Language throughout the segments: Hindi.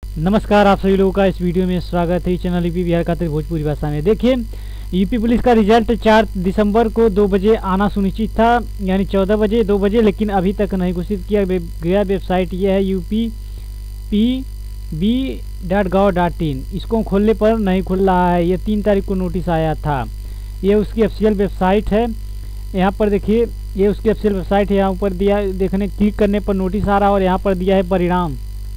नमस्कार, आप सभी लोगों का इस वीडियो में स्वागत है। चैनल यूपी बिहार खातिर भोजपुरी भाषा में। देखिए, यूपी पुलिस का रिजल्ट 4 दिसंबर को 2 बजे आना सुनिश्चित था, यानी 14 बजे 2 बजे, लेकिन अभी तक नहीं घोषित किया गया। वेबसाइट ये है uppb.gov.in। इसको खोलने पर नहीं खुल रहा है। ये 3 तारीख को नोटिस आया था। ये उसकी ऑफिशियल वेबसाइट है। यहाँ पर देखिए, ये उसकी ऑफिशियल वेबसाइट है। यहाँ ऊपर दिया, देखने क्लिक करने पर नोटिस आ रहा है और यहाँ पर दिया है परिणाम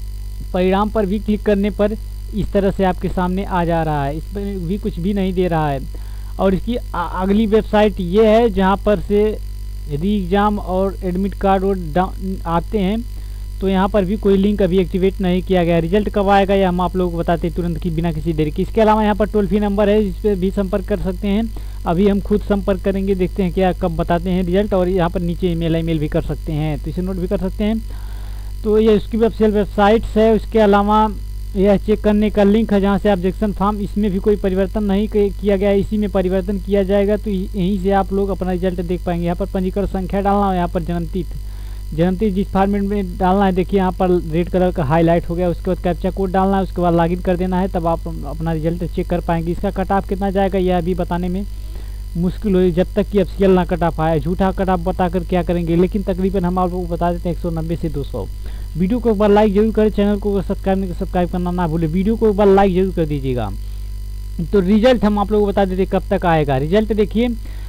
पर भी क्लिक करने पर इस तरह से आपके सामने आ जा रहा है। इस पर भी कुछ भी नहीं दे रहा है। और इसकी अगली वेबसाइट ये है जहाँ पर से री एग्ज़ाम और एडमिट कार्ड और आते हैं, तो यहाँ पर भी कोई लिंक अभी एक्टिवेट नहीं किया गया। रिजल्ट कब आएगा ये हम आप लोगों को बताते हैं तुरंत, की बिना किसी देरी के। इसके अलावा यहाँ पर टोल फ्री नंबर है, इस पर भी संपर्क कर सकते हैं। अभी हम खुद संपर्क करेंगे, देखते हैं क्या कब बताते हैं रिजल्ट। और यहाँ पर नीचे ईमेल भी कर सकते हैं, तो इसे नोट भी कर सकते हैं। तो ये उसकी ऑफिशियल वेबसाइट्स है। उसके अलावा यह चेक करने का लिंक है जहाँ से ऑब्जेक्शन फॉर्म, इसमें भी कोई परिवर्तन नहीं किया गया है, इसी में परिवर्तन किया जाएगा। तो यहीं से आप लोग अपना रिजल्ट देख पाएंगे। यहाँ पर पंजीकरण संख्या डालना है, यहाँ पर जन्मतिथि जिस फॉर्मेट में डालना है, देखिए यहाँ पर रेड कलर का हाईलाइट हो गया। उसके बाद कैप्चा कोड डालना है, उसके बाद लॉगिन कर देना है, तब आप अपना रिजल्ट चेक कर पाएंगे। इसका कट ऑफ कितना जाएगा यह अभी बताने में मुश्किल हो, जब तक कि ऑफिशियल ना कट ऑफ आए। झूठा कट ऑफ बताकर क्या करेंगे, लेकिन तकरीबन हम आप लोगों को बता देते हैं 190 से 200। वीडियो को एक बार लाइक जरूर करें, चैनल को सब्सक्राइब करना ना भूलें। वीडियो को एक बार लाइक जरूर कर दीजिएगा। तो रिजल्ट हम आप लोगों को बता देते कब तक आएगा। रिजल्ट देखिए,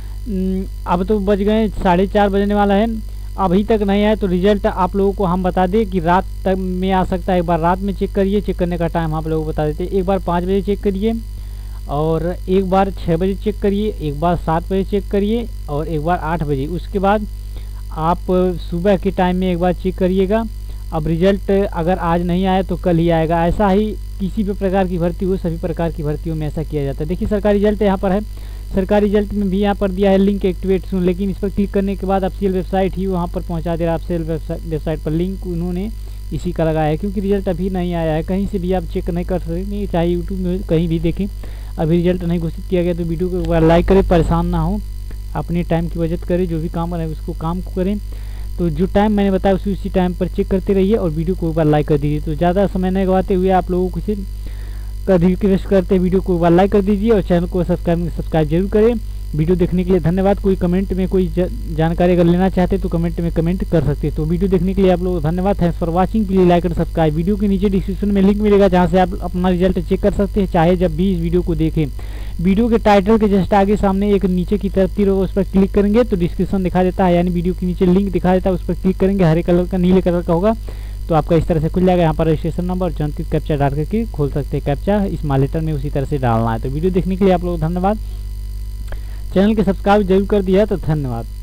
अब तो बज गए 4:30 बजने वाला है, अभी तक नहीं आया। तो रिजल्ट आप लोगों को हम बता दें कि रात तक में आ सकता है। एक बार रात में चेक करिए, चेक करने का टाइम आप लोगों को बता देते हैं। एक बार 5 बजे चेक करिए, और एक बार 6 बजे चेक करिए, एक बार 7 बजे चेक करिए, और एक बार 8 बजे। उसके बाद आप सुबह के टाइम में एक बार चेक करिएगा। अब रिजल्ट अगर आज नहीं आया तो कल ही आएगा। ऐसा ही किसी भी प्रकार की भर्ती हो, सभी प्रकार की भर्तियों में ऐसा किया जाता है। देखिए, सरकारी रिजल्ट यहाँ पर है। सरकारी रिजल्ट में भी यहाँ पर दिया है लिंक एक्टिवेट सुन, लेकिन इस पर क्लिक करने के बाद ऑफिशियल वेबसाइट ही वहाँ पर पहुँचा दे रहा है। ऑफिशियल वेबसाइट पर लिंक उन्होंने इसी का लगाया है, क्योंकि रिजल्ट अभी नहीं आया है। कहीं से भी आप चेक नहीं कर सकते, चाहे यूट्यूब में कहीं भी देखें। अभी रिजल्ट नहीं घोषित किया गया। तो वीडियो को एक बार लाइक करें, परेशान ना हो, अपने टाइम की बचत करें। जो भी काम है उसको काम को करें। तो जो टाइम मैंने बताया उसी टाइम पर चेक करते रहिए, और वीडियो को एक बार लाइक कर दीजिए। तो ज़्यादा समय नहीं गवाते हुए आप लोगों को रिक्वेस्ट करते हैं, वीडियो को एक बार लाइक कर दीजिए और चैनल को सब्सक्राइब जरूर करें। वीडियो देखने के लिए धन्यवाद। कोई कमेंट में कोई जानकारी अगर लेना चाहते तो कमेंट में कमेंट कर सकते हैं। तो वीडियो देखने के लिए आप लोग धन्यवाद। Thanks for watching. Please like और सब्सक्राइब। वीडियो के नीचे डिस्क्रिप्शन में लिंक मिलेगा जहां से आप अपना रिजल्ट चेक कर सकते हैं, चाहे जब भी इस वीडियो को देखें। वीडियो के टाइटल के जस्ट आगे सामने एक नीचे की तरफ तीर, उस पर क्लिक करेंगे तो डिस्क्रिप्शन दिखा देता है, यानी वीडियो के नीचे लिंक दिखा देता है। उस पर क्लिक करेंगे, हरे कलर का नीले कलर का होगा, तो आपका इस तरह से खुल जाएगा। यहाँ पर रजिस्ट्रेशन नंबर और जन्मतिथि कैप्चा डाल करके खोल सकते हैं। कैप्चा स्मॉल लेटर में उसी तरह से डालना है। तो वीडियो देखने के लिए आप लोग धन्यवाद। चैनल के सब्सक्राइब जरूर कर दिया, तो धन्यवाद।